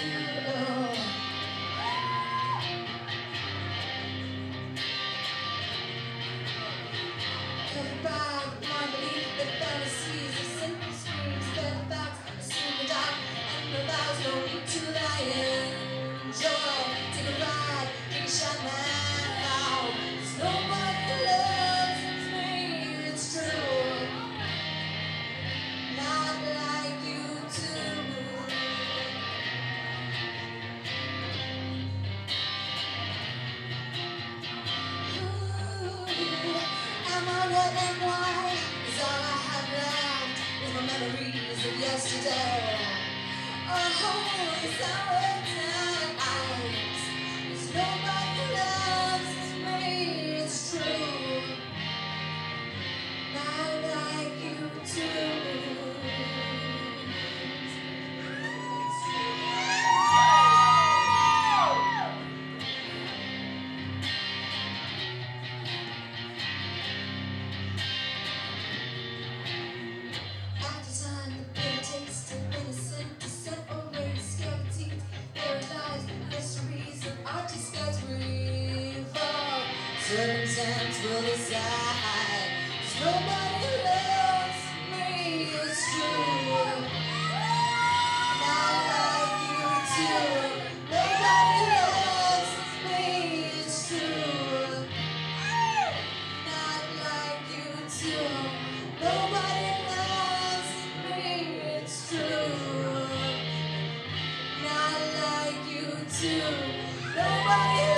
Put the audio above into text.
Covered by my belief that fantasies are simple screams, that facts assume the dark, and no vows, no need to lie. Enjoy, take a ride, take a shot now. There's nobody who loves me, it's true. Not like you do. Am I red and white? Is all I have left is my memories of yesterday. Oh, it's our times. There's nobody who loves me, it's true. Not like you do. After time, the bitter taste of innocent descent already scared the teeth. There lies mysteries of our disguise revolve. Circumstance will decide. There's nobody who loves me, it's true. Not like you do. Nobody loves me, it's true. Not like you do. Nobody loves me, it's true. Not like you do. Nobody